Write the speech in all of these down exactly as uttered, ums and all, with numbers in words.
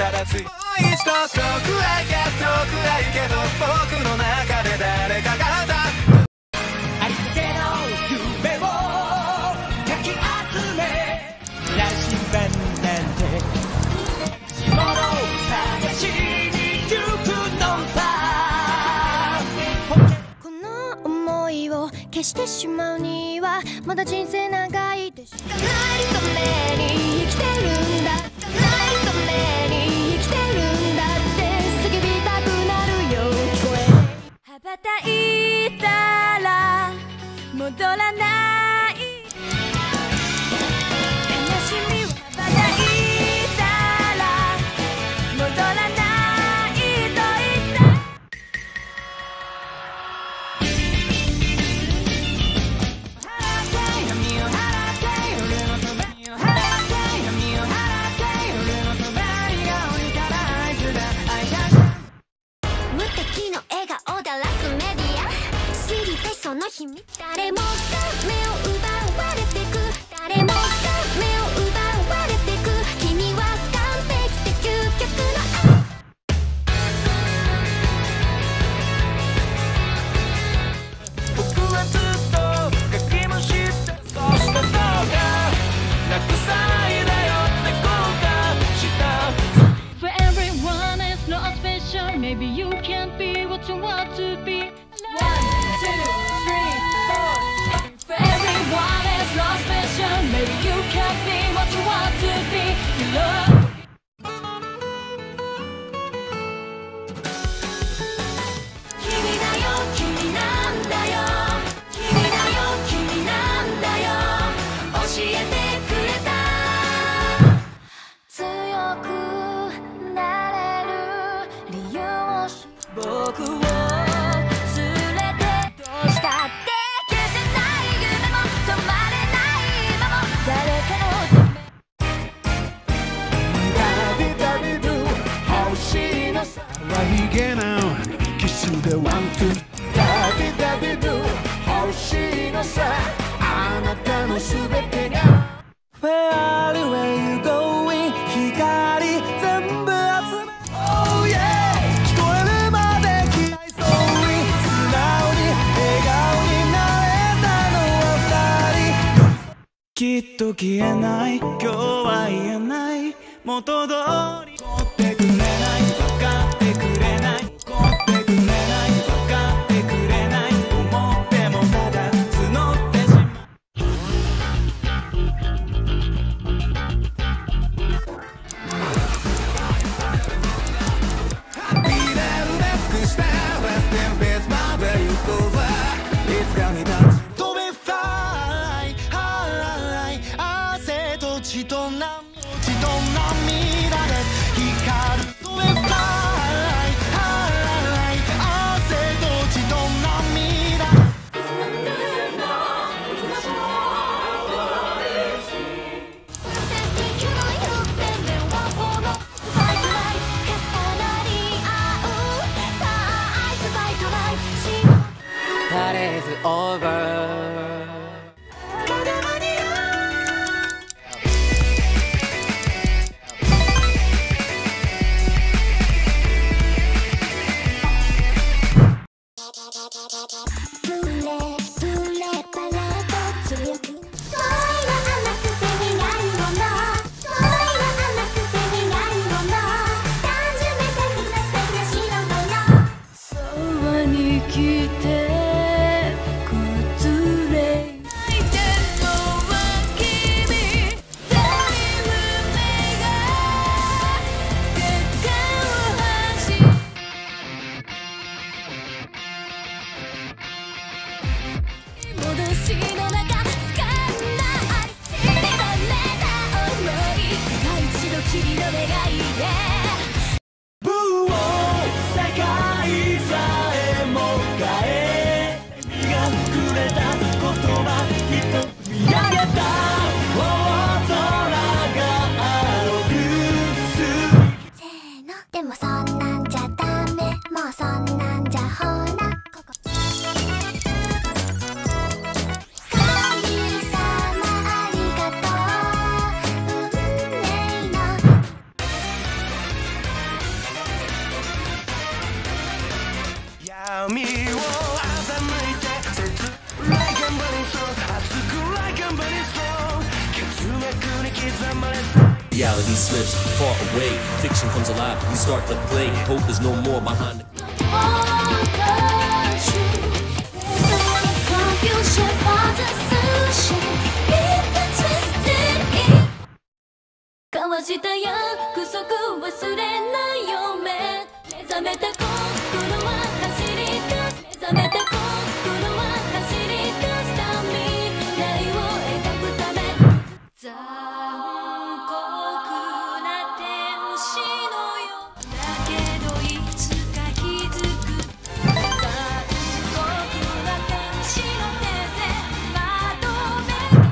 ただついもう一度遠くへ行け遠くへ行けと僕の中で誰かが歌うありったけの夢をかき集め羅針盤なんて地物を探しに行くのさこの想いを消してしまうにはまだ人生長いでしょ叶えるために生きてるんだ叶えるために生きてるんだって叫びたくなるよ聞こえ羽ばたいたら戻らない悲しみは羽ばたいたら戻らないと言った無敵の笑顔だらすメディア知りたいその秘密誰もが目を奪われてく誰もが目を奪われてく君は完璧で究極の愛僕はずっと書きましたそしてどうかなくさいだよって後悔した For everyone is not special. Maybe you can't be what you want to be. One, two, three, four. For everyone is not special. Maybe you can't be what you want to be. You love. 君だよ君なんだよ君だよ君なんだよ教えてくれた強くなれる理由を知る僕を連れてどうしたって消せない夢も止まれない今も誰かのダビダビドゥ欲しいのさ悪いげなキスでワンツーダビダビドゥ欲しいのさあなたのすべてが Where you going 光全部集め Oh yeah 聞こえるまで聞いたいそうに素直に笑顔になれたのは二人きっと消えない今日は言えない元通り怒ってくれない分かってくれない怒ってくれない分かってくれない思ってもただ募ってしまうハッピーで埋め尽くした Rest in peace まで行こうぜいつかに立ち飛び Fly High 汗と血と涙血と涙で光る飛び Fly High 汗と血と涙That is over そばに来て崩れ Reality slips far away, fiction comes alive, you start to play. Hope is no more behind the 交わした約束忘れないよ目目覚めた心は走り出す目覚めた心は走り出すた未来を描くため残酷な天使のようだけどいつか気づく残酷な天使の手でまとめ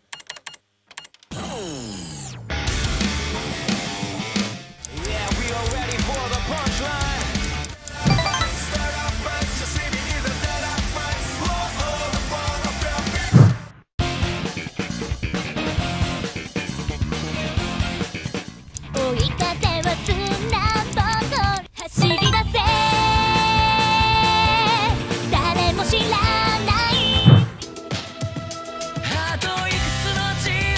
追い風はスナッボード走り出せ誰も知らないあといくつの自由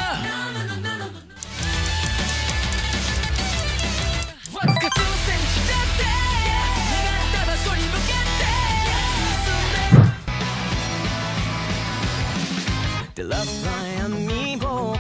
わずか数センチだって願った場所に向けて進んで The love line me more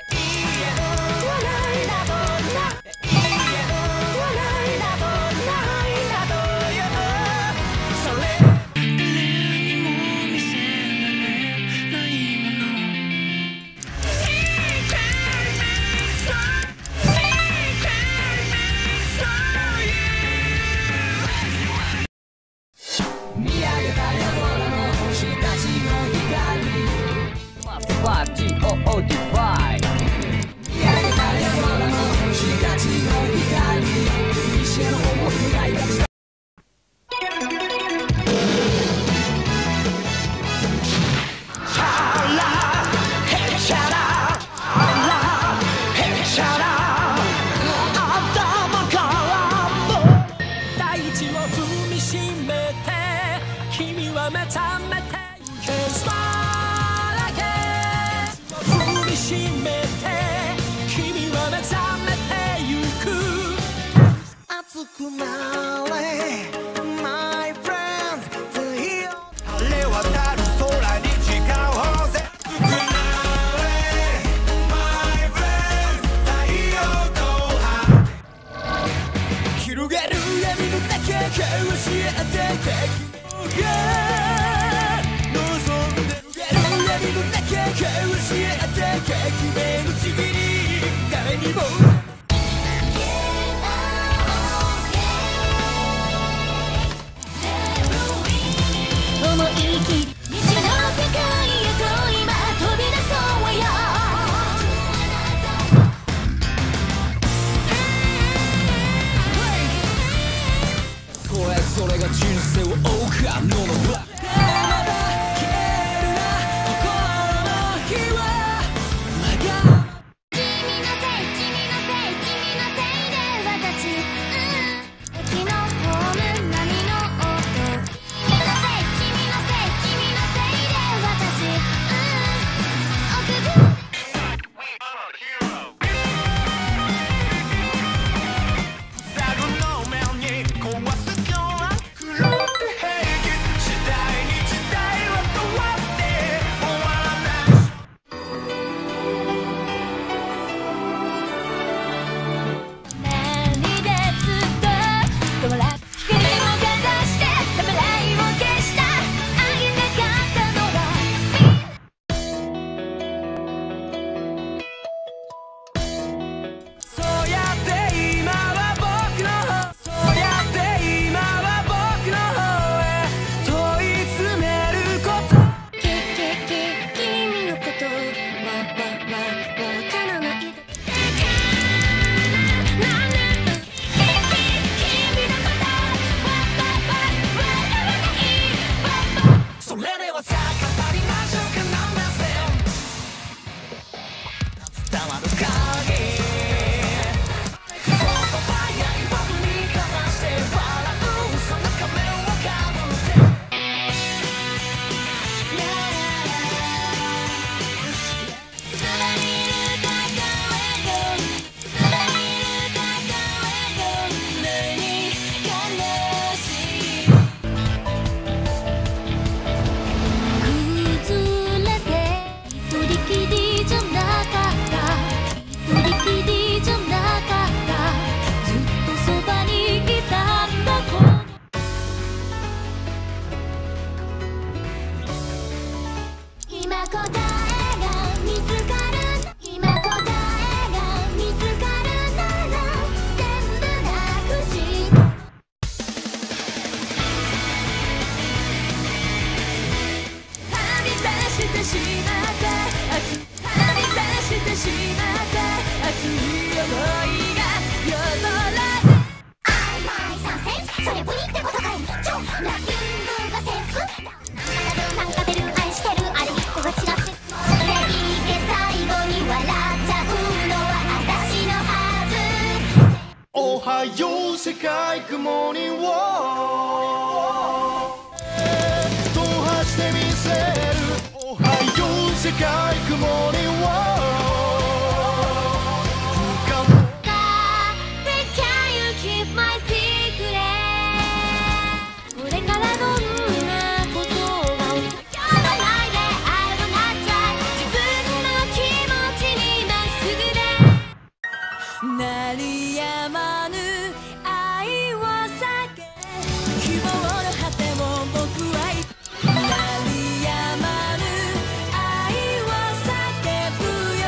five G O O D Y 見上げた夜空の星たちの光西への思いが抱きし大地を踏みしめて君は目覚めて踏みしめて君は目覚めてゆく熱くなれ My friends 晴れ渡る空に時間をぜ熱くなれ My friends 太陽と羽広げる闇の中教えて敵が望んでる闇の中教えて革命のちぎり誰にも思い切り未知の世界へと今飛び出そうよこれそれが人生を謳歌ののブラック時代それぶりってことかいちょラインブが制服なんか出る愛してるあれ一個が違ってそれ聞いて最後に笑っちゃうのは私のはずおはよう世界グモーニングを踏破してみせるおはよう世界グモーニングを鳴りやまぬ愛を叫希望の果てを僕は鳴りやまぬ愛を叫ぶよ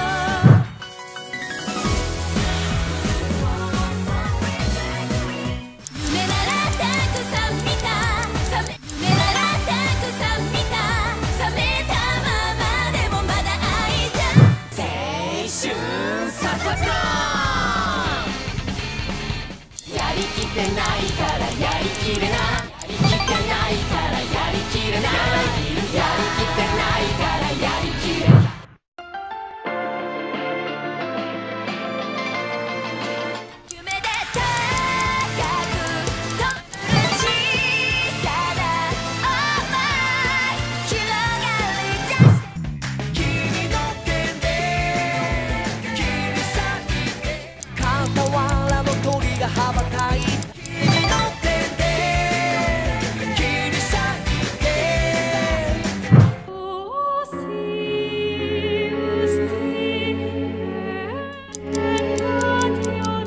夢ならたくさん見た夢ならたくさん見た覚めたままでもまだ愛じゃ青春さささやりきってないからやりきれないやりきってないからやりきれないやりきってないからやりきれない夢で高く飛ぶ小さな想い広がり出して君の手で切り裂いて傍らの鳥が羽ばたいて君の手で切り裂いて Oh, see you still and got your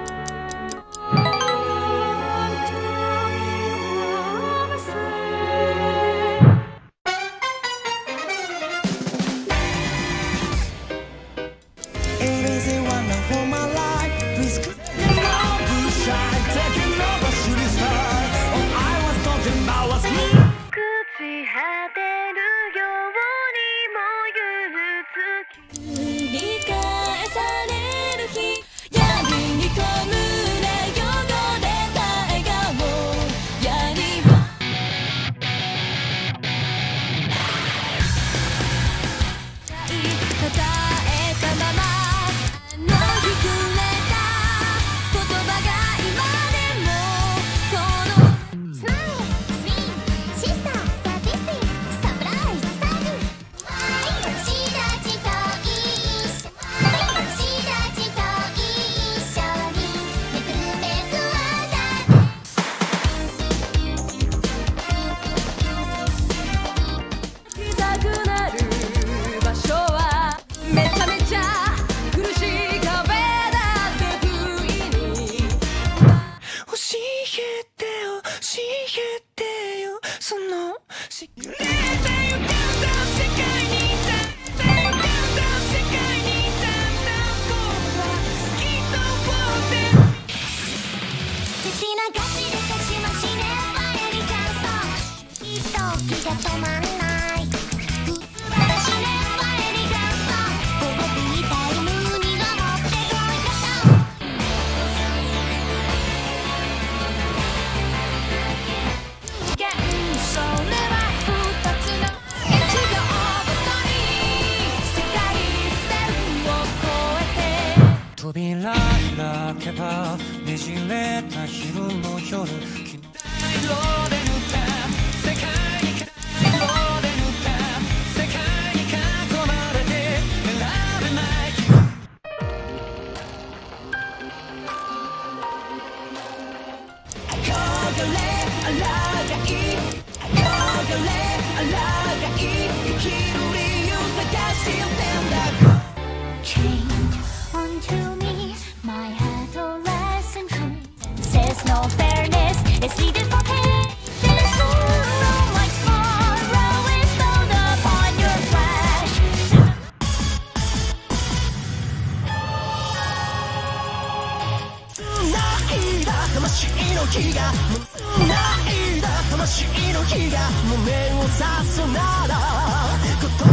Easy one for my life please shine taking over shooting star all I was talking about was me 朽ち果てるようにもゆるつき繰り返される日闇にこむれ汚れた笑顔闇は答えたままあの日くれた言葉が今でもこのスマイルスイーシスターサティスティサプライズスタイル私たちと一緒私たちと一緒にめくるめく渡って行きたくなる場所はめちゃめちゃ苦しい壁だって不意に教えてよ教えてよそのし揺れてゆかんだ世界にいた揺れてゆかんだ世界にいたんだ僕は好きと思って血流しでかしましねバレリカンストきっと気が止まんない普通私ねバレリカンストここにタイムにが持ってこいかさそれは二つの一秒ごとに世界線を越えて扉開けばねじれた昼の夜色で塗った世界に色で塗った世界に囲まれて選べない憧れあらがい憧れあらがい生きる理由探してよってんだ Chained onto me, my heart a lesson true. Says no fairness, it's needed for pain. Then it's sorrow like tomorrow is stole upon your flesh. 繋いだ魂の火が繋いだ魂の火が胸を刺すなら言葉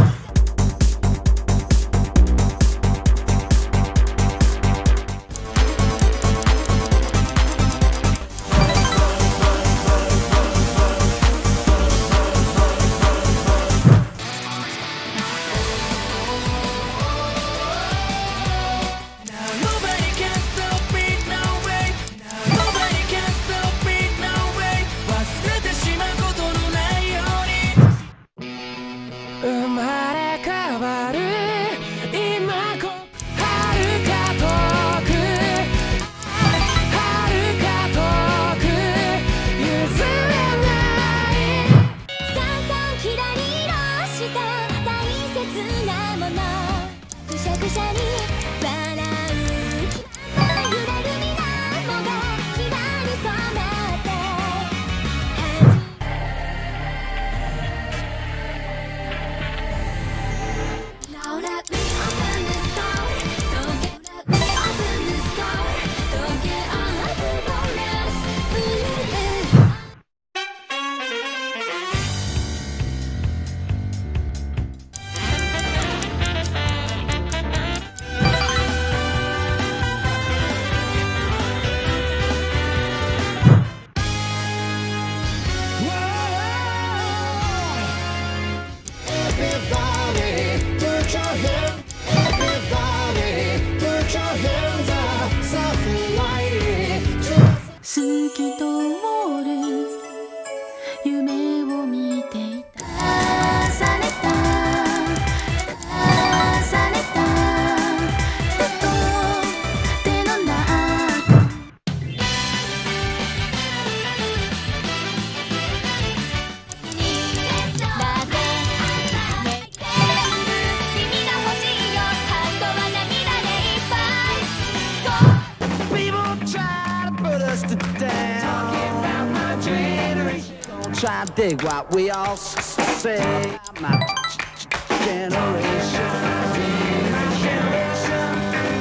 try to dig what we all say. My generation, my generation.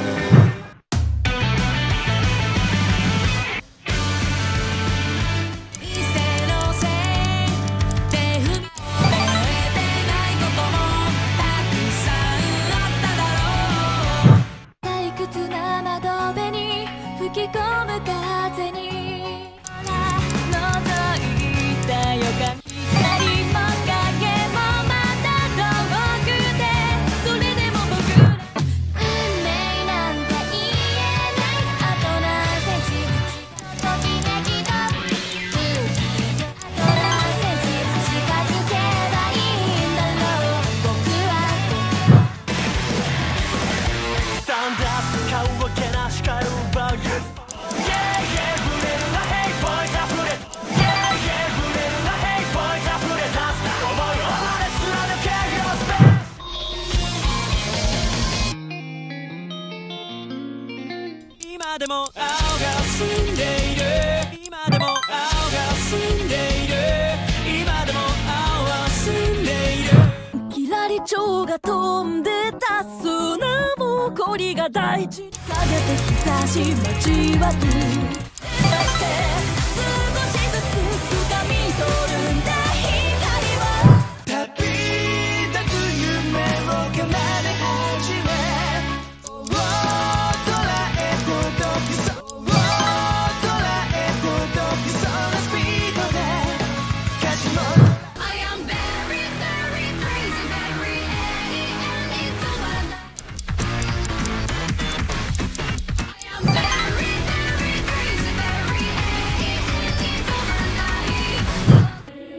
一斉のせいで踏み覚えてないこともたくさんあっただろう。退屈な窓辺に吹き込む風に覗いた予感。光も影もまた遠くて、それでも僕ら運命なんて言えない。あと何センチときめきとあと何センチ近づけばいいんだろう。僕はスタンドアップ顔分けな光るバイオYeah, yeah, ブレるな Hey boys 溢れ Yeah, yeah, ブレるな Hey boys 溢れ出す想いを離れ貫け Your space 今でも青が澄んでいる今でも青が澄んでいる今でも青は澄んでいるキラリ蝶が飛んでた砂ぼこりが大地にかけて日差し交わる。そして少しずつ掴み取るんだ光を。 旅立つ夢を奏で始め大空へ届きそう大空へ届きそうなスピードで始まる I am very very crazy very and it's over now. I am very very crazy very and it's over now.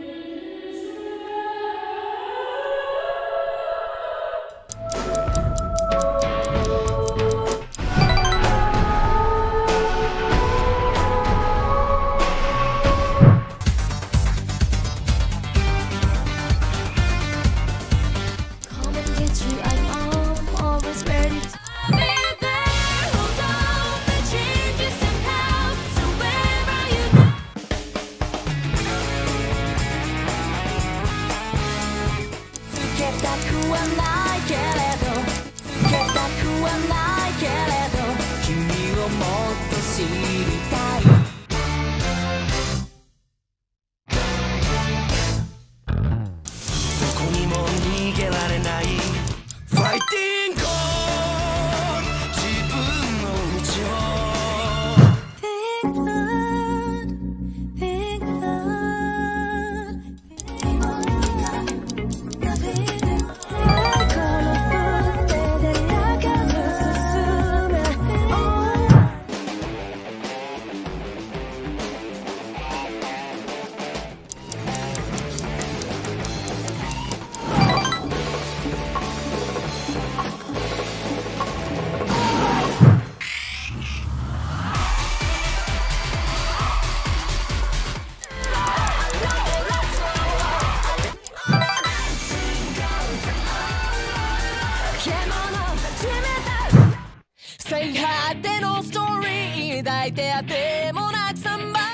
最果てのストーリー抱いてあてもなくさんばい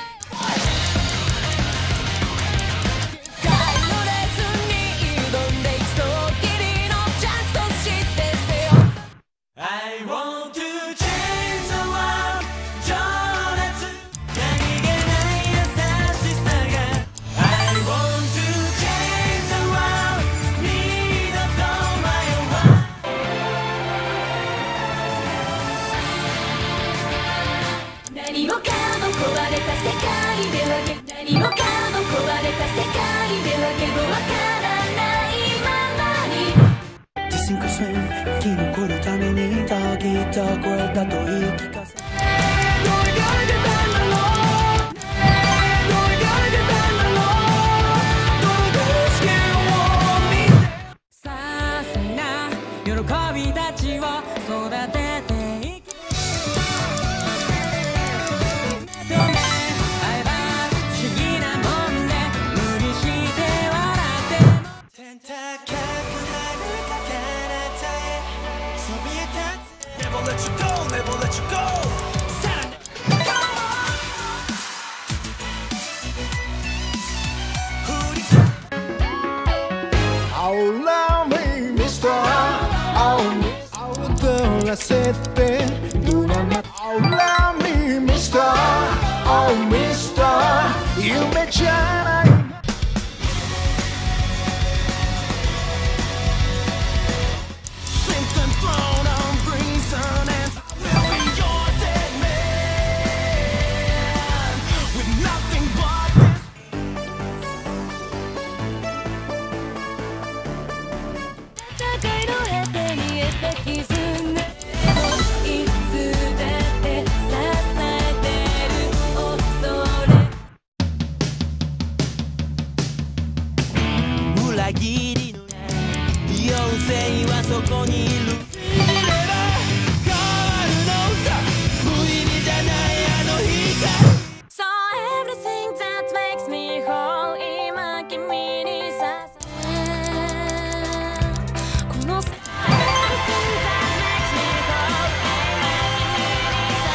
機械のレースに挑んで一度きりのチャンスとしてせよ I want to change the world 情熱何気ない優しさが I want to change the world 二度と迷わ何もかも壊れた世界ではけ何もかも壊れた世界ではけどわからないままに Dicen que soy 生き残るためにたぎった声だと言い聞かせ些細な喜びたちを育てていき目と目合えば不思議なもんで無理して笑っても天高くなる彼方へそびえ立つ Never let you go, never let you go さらに Go on Oh love me Mister Oh踊らせてドラマ Oh love me Mister Oh Mister 夢じゃない裏切りの妖精はそこにいる信じれば変わるのさ無意味じゃないあの光 So everything that makes me whole 今君にさせこの世界 Everything that makes me whole 今君にさ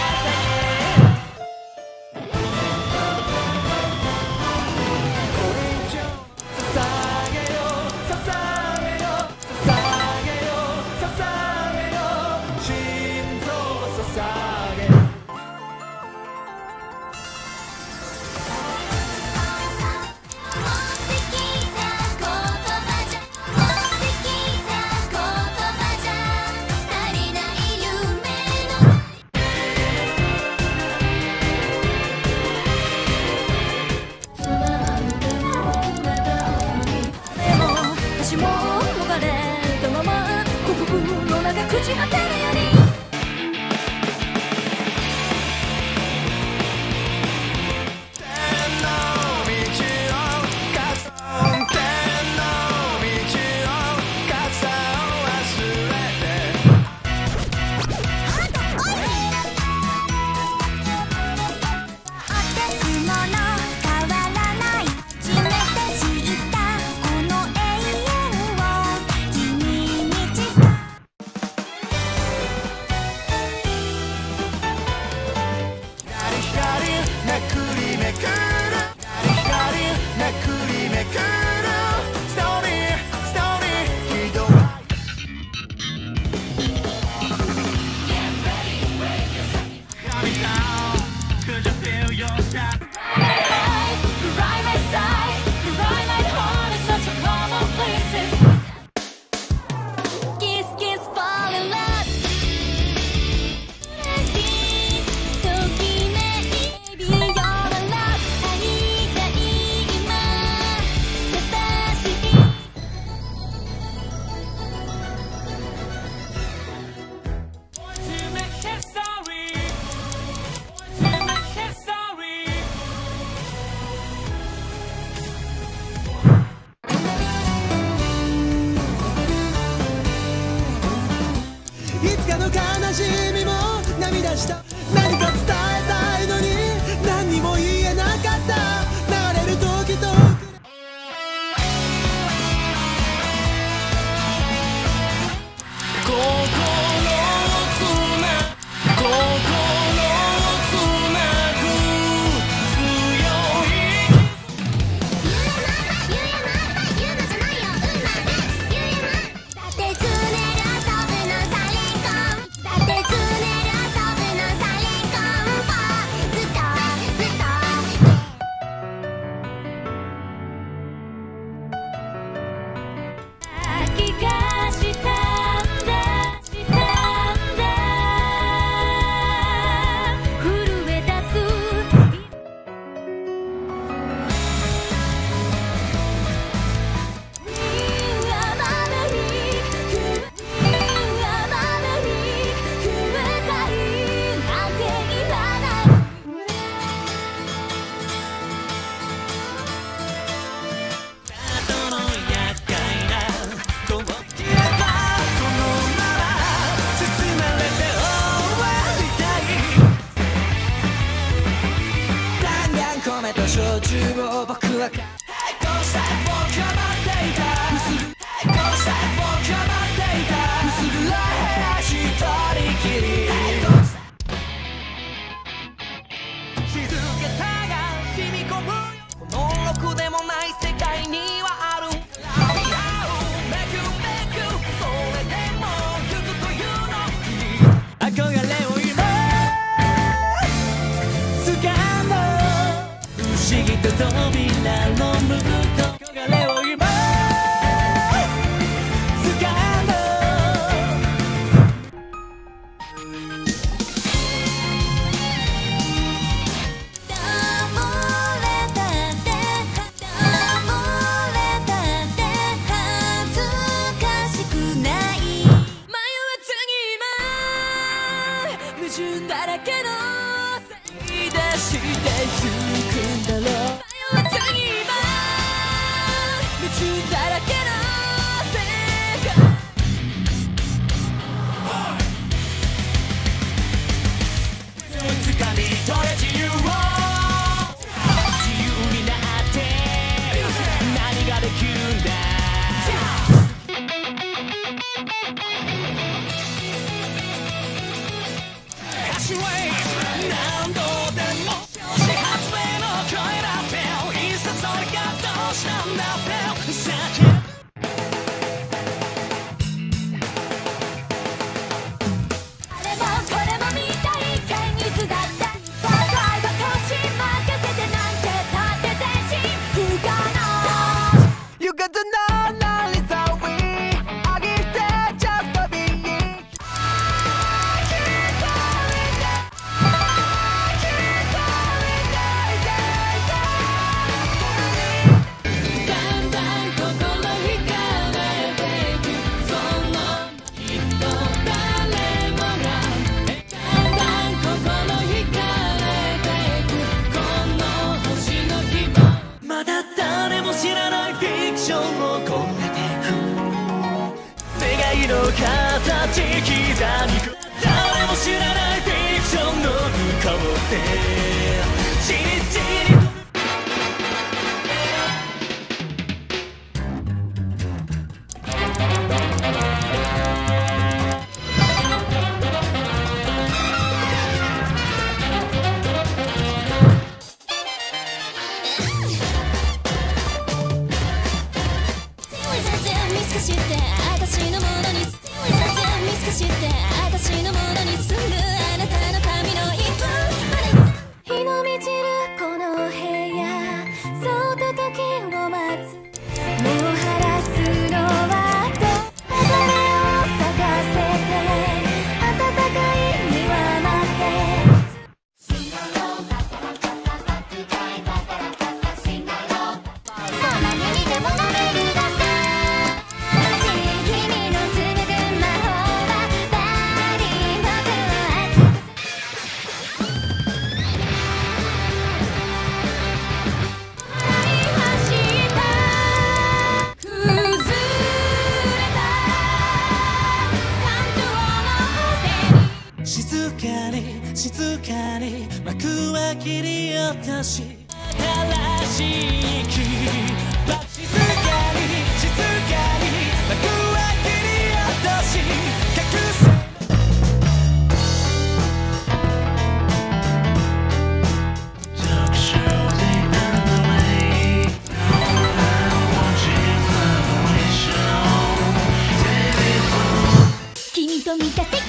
扉の向こう焦がれを今掴んだだらけのせい出してゆくんだろう迷わずに今夢中だらけの世界つかみ取れ自由を自由になって何ができるんだ何度でも始発への声だっていっそそれがどうしたんだって先あれもこれも見たい現実だってバカいば年任せてなんてだって全身不可能 You got to know now is how we I give that just for being形刻み誰も知らないフィクションの向こうでじりじりと私のものに見透かして私のものにするあなたの髪の一本日の満ちるこの部屋そっと時を待つ目を晴らすのはど流れを咲かせて暖かい庭までそんなにでも飲めるださ静かに静かに幕は切り落とし新しい気静かに静かに幕は切り落とし隠す君と見た世界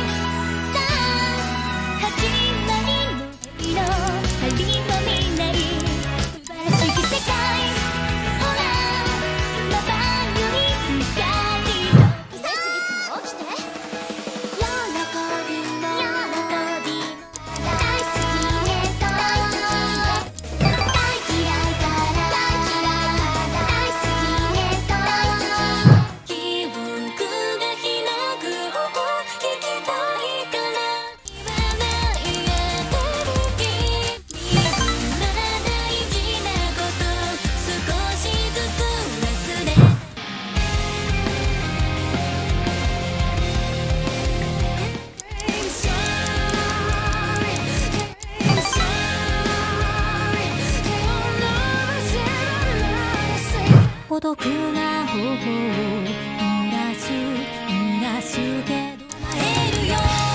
孤独な頬を濡らす濡らすけど会えるよ